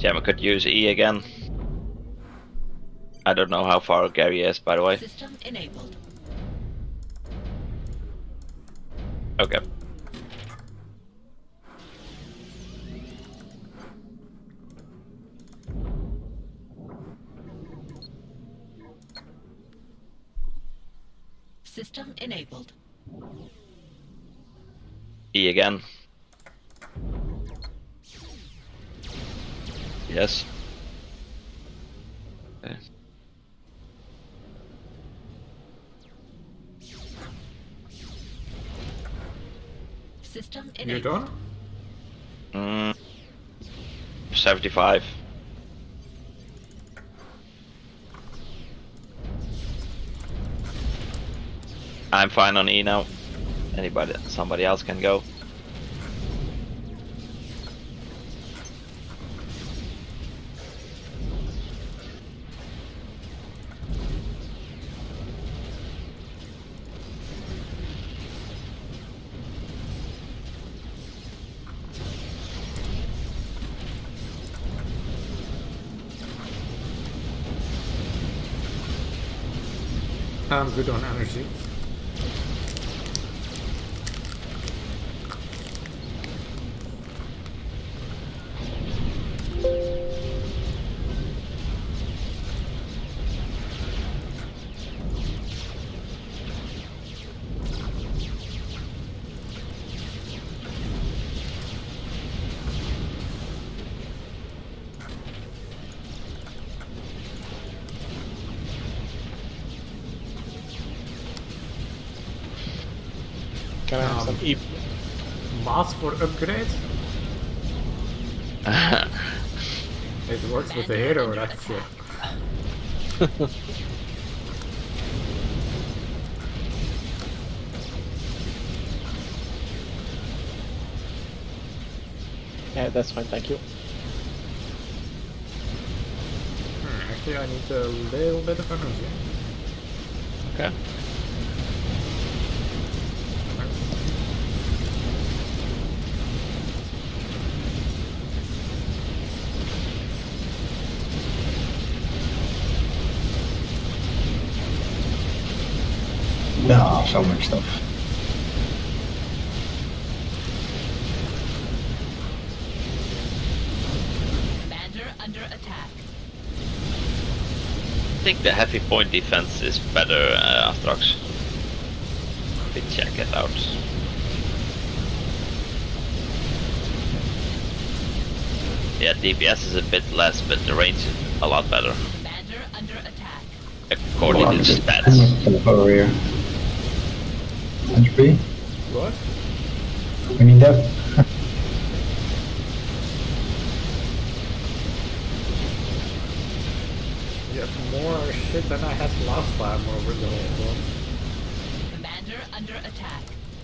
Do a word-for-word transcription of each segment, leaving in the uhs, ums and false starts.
Gamma could use E again. I don't know how far Gary is, by the way. System enabled. Okay. System enabled. E again. Yes. Okay. System You're enabled. done? Mm, seventy-five. I'm fine on E now. Anybody, somebody else can go. I'm good on energy. Can I have Um, some E? Mass for upgrade? It works with the hero, that's it. Yeah, that's fine, thank you. Hmm, actually, I need a little bit of energy. Okay. No, so much stuff. Commander under attack. I think the heavy point defense is better, uh, Astrax. We check it out. Yeah, D P S is a bit less, but the range is a lot better. Commander under attack. According to the stats. Warrior. Entropy. What? We need that. You have more shit than I had last time over the whole world. Commander under attack.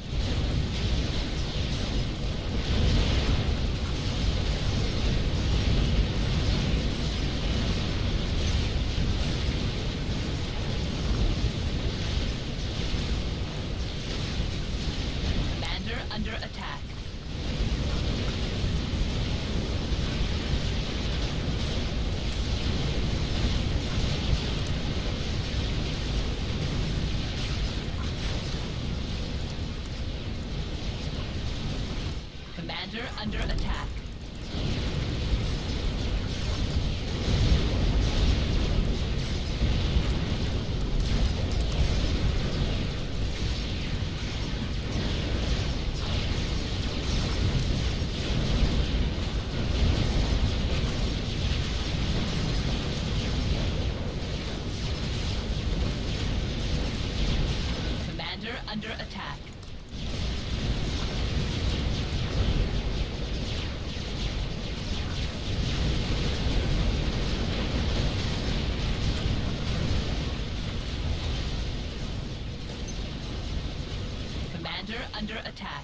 Commander under attack. Commander under attack. Commander under attack. Commander under attack.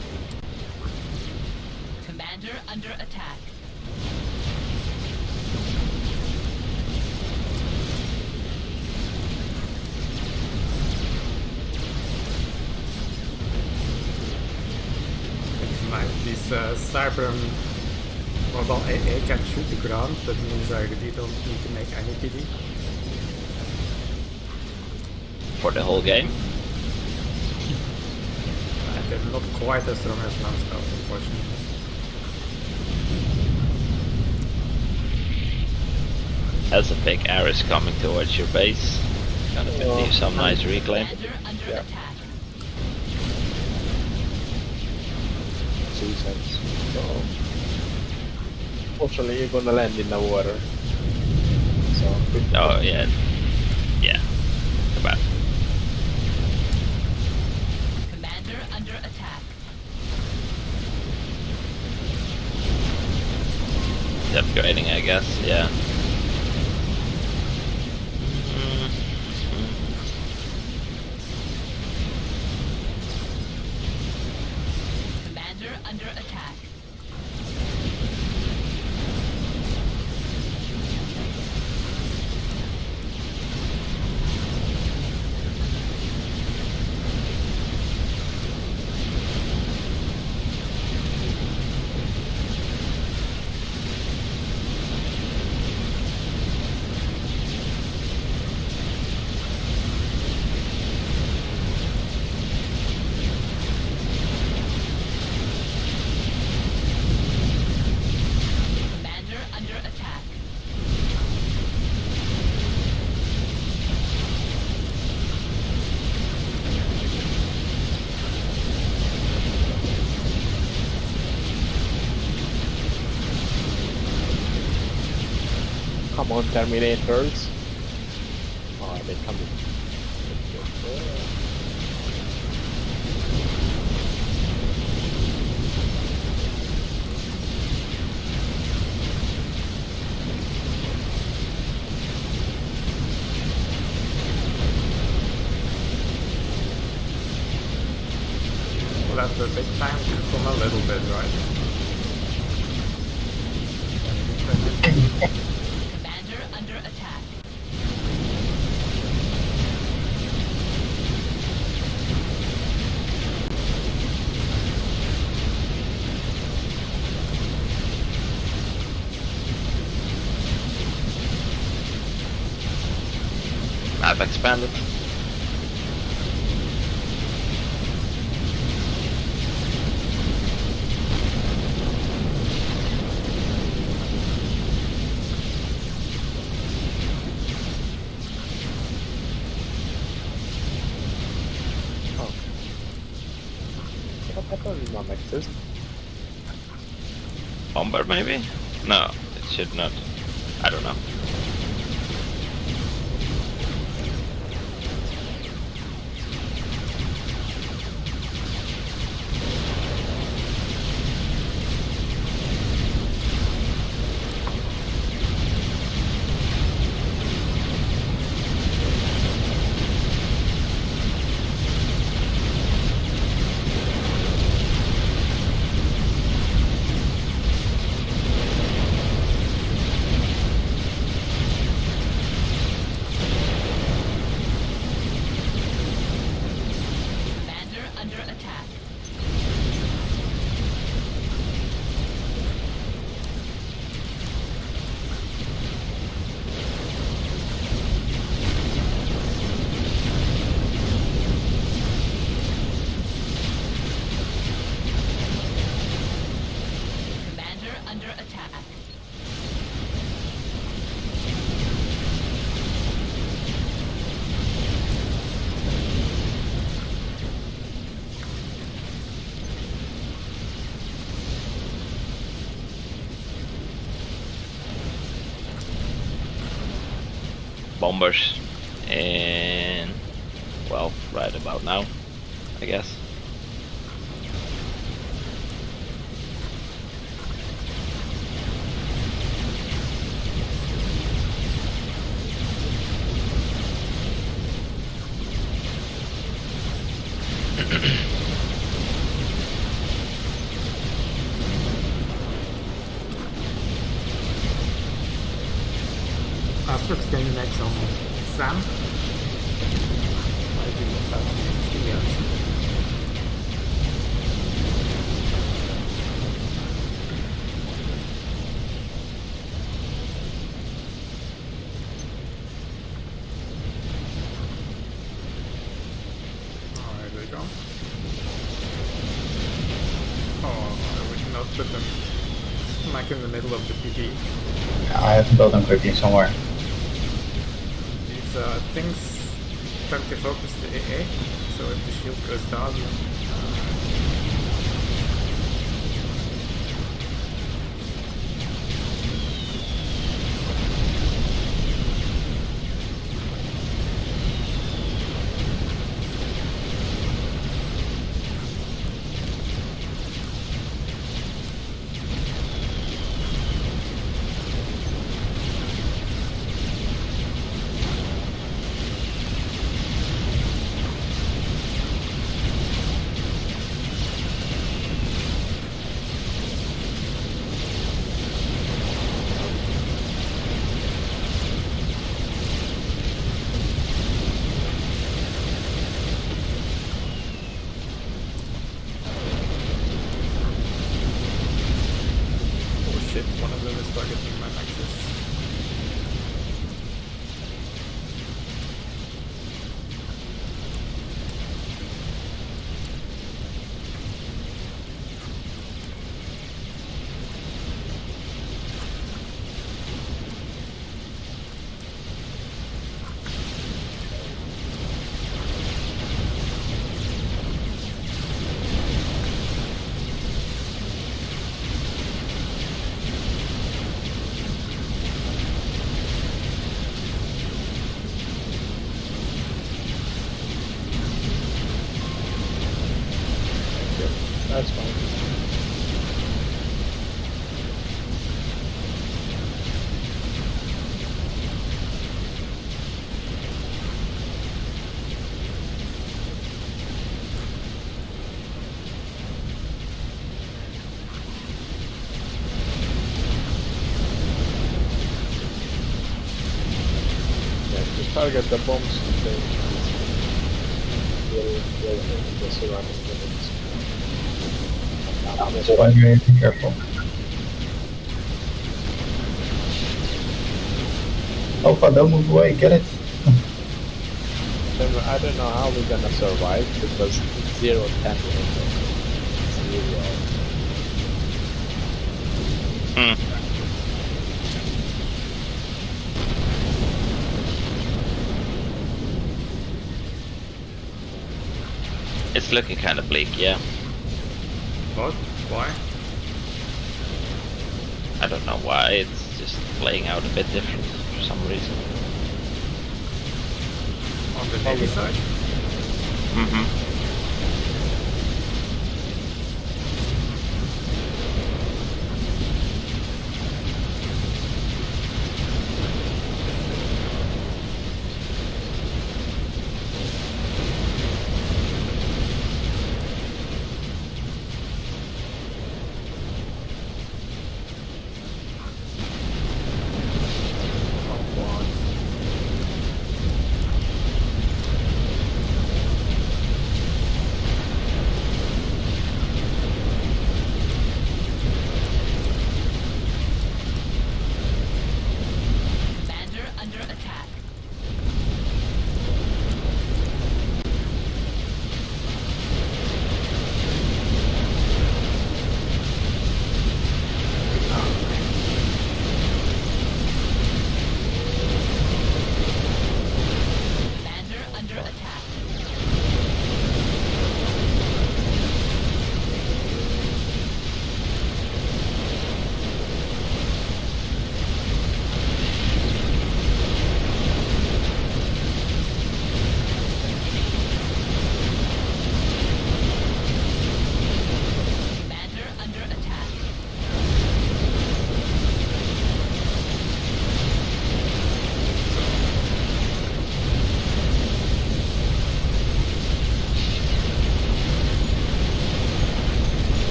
Commander under attack. means uh, Cyber Mobile A A can shoot the ground, that means like you don't need to make any P D. For the whole game? And they're not quite as strong as land spells, unfortunately. As a big Ares coming towards your base, gonna Oh. leave some nice reclaim. Commander under Yeah. attack. Two cents. So, fortunately, you're gonna land in the water. So, Oh yeah, yeah. About Commander under attack. upgrading, I guess. Yeah. Commander under attack. Commander under attack. come on, Terminators. Oh, they come in. Well, that's a big time from a little bit, right? Commander under attack. I've expanded. Oh. What happened in non-exist? Bomber maybe? No, it should not. I don't know. Commander under attack. Commander under attack. Bombers in, well, right about now, I guess. Asterix, can you make some Sam? I do not have any experience. gone. Oh, I would not put them smack in the middle of the P D. I have to build them quickly somewhere. These uh, things tend to focus the A A, so if the shield goes down, shit, one of them is targeting my Nexus. That's fine. Yeah, just target the bombs and things. Really, really, the surrounding buildings. That's why you need to be careful. Alpha, don't move away, get it! Then I don't know how we're gonna survive because it's zero ten it's really Hmm. It's looking kind of bleak, yeah. What? Why? I don't know why, it's just playing out a bit different for some reason. On the Navy side? Mm-hmm. Oh, what?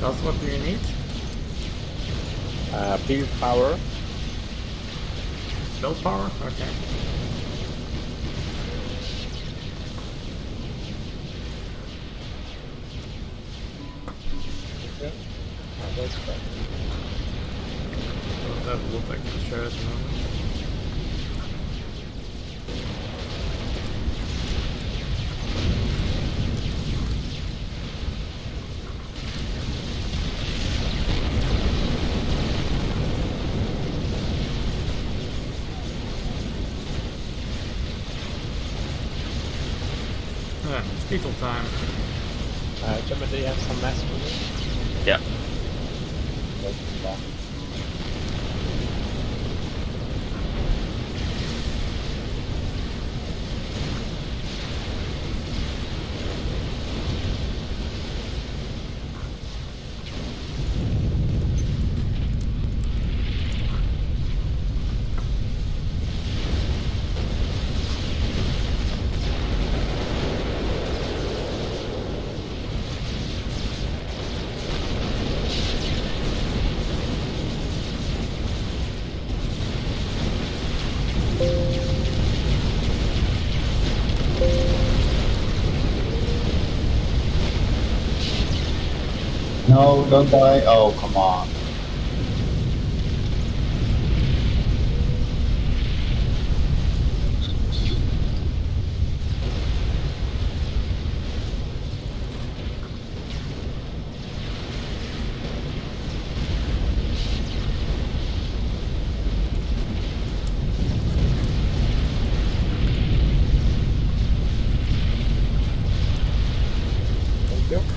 That's what do you need? Uh, build power. Build power? Okay. Okay. Oh, that's fine. Don't have wood I can share at the moment. Yeah, it's people time. Uh, Gemma, do you have some mass for me? Yeah. Let's do that. No, don't die. Oh, come on. Thank you.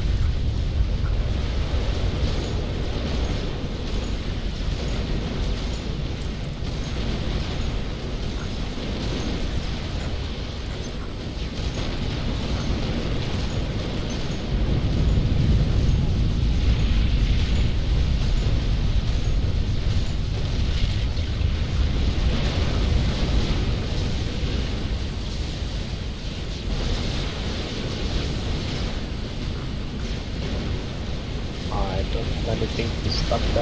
I don't have anything to stop that.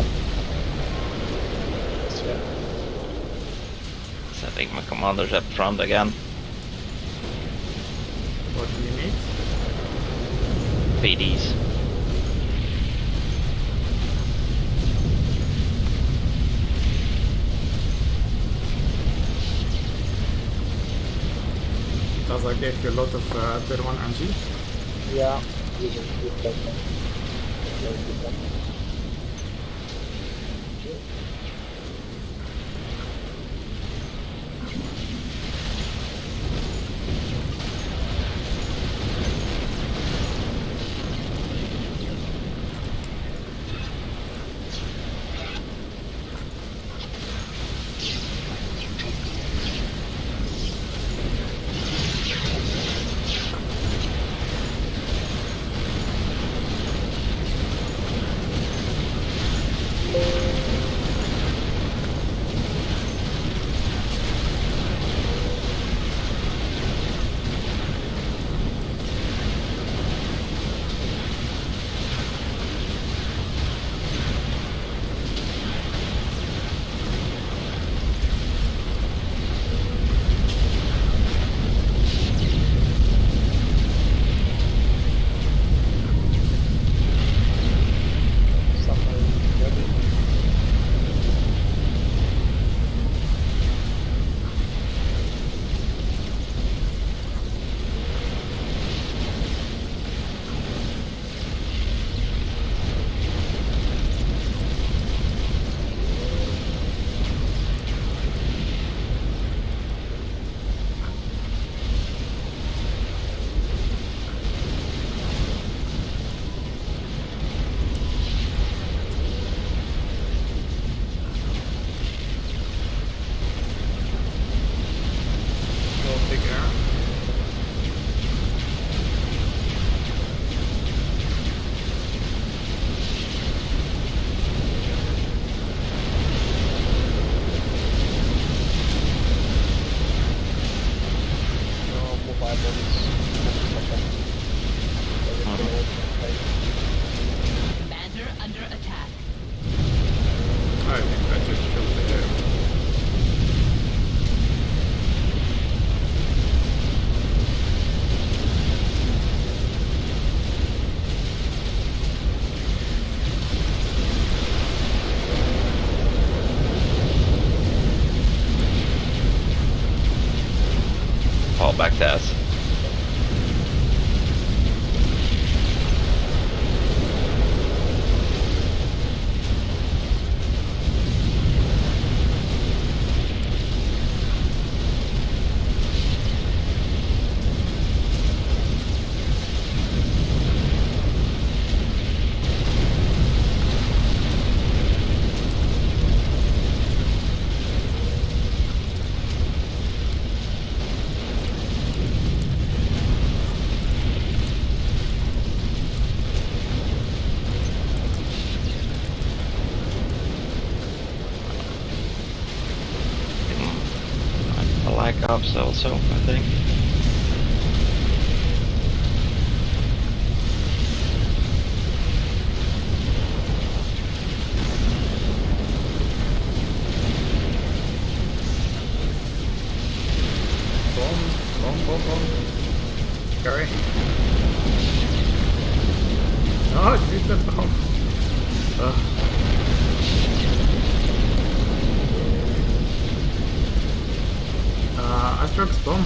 Yes, yeah. So I think my commander's up front again. What do you need? P Ds. Does I gave you a lot of uh, tier one M G? Yeah, you can keep that one. Very good one. Fall back to us. Like ops also, I think. Bomb, bomb, bomb, bomb. Gary. Oh, shoot the bomb. Ugh. Uh, Astrax bomb.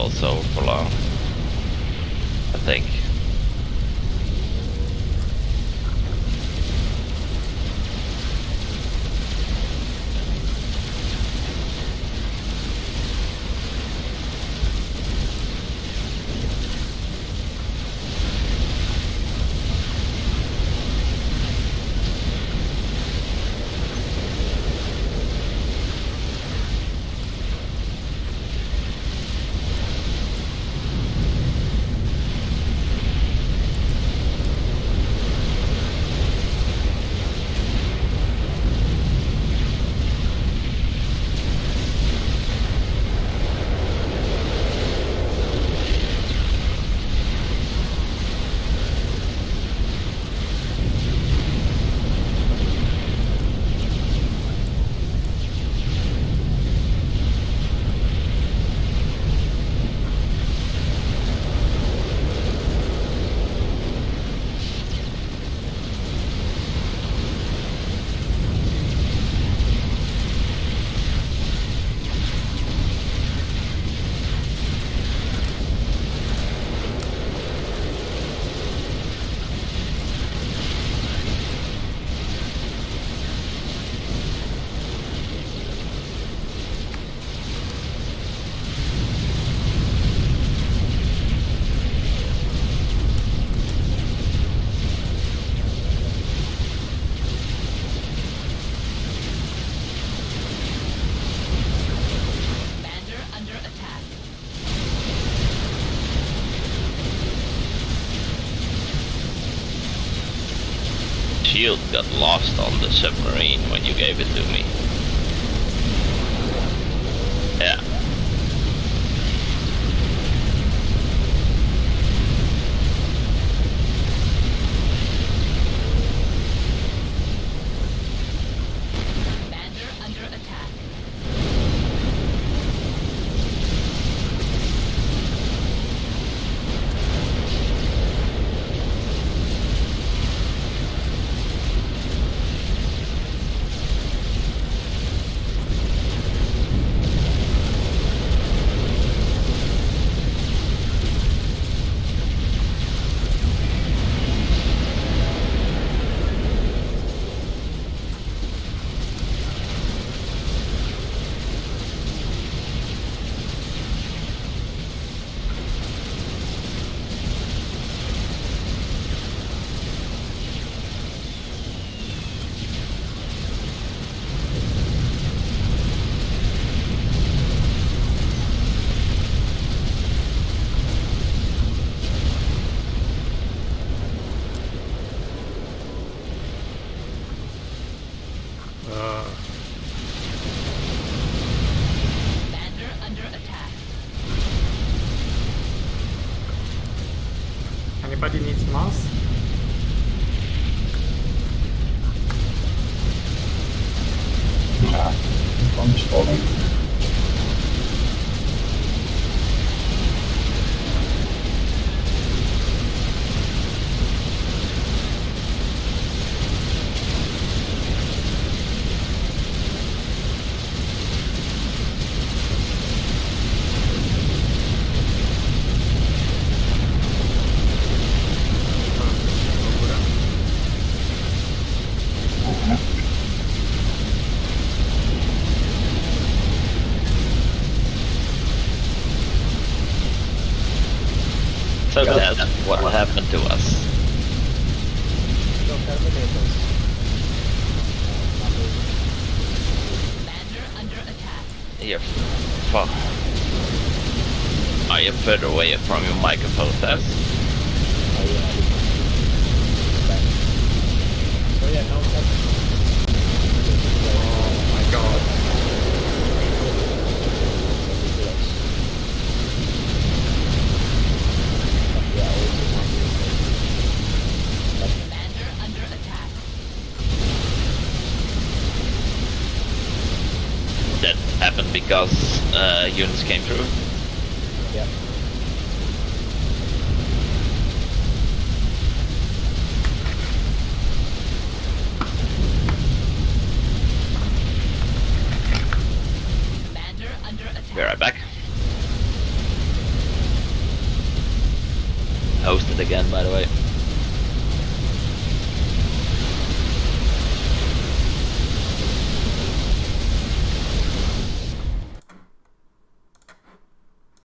also for long. I think. Commander under attack. Shield got lost on the submarine when you gave it to me. Yeah. Commander under attack. Uh, Commander under attack. anybody needs mass? Ah, bomb's falling. So that's what happened to us. So Terminators. Commander under attack. You're fuck. Are you further away from your microphone, Tess? Oh yeah. So yeah, now Oh my god. Commander under attack. That happened because uh, units came through. Yeah. Commander under attack. Be right back. hosted again, by the way.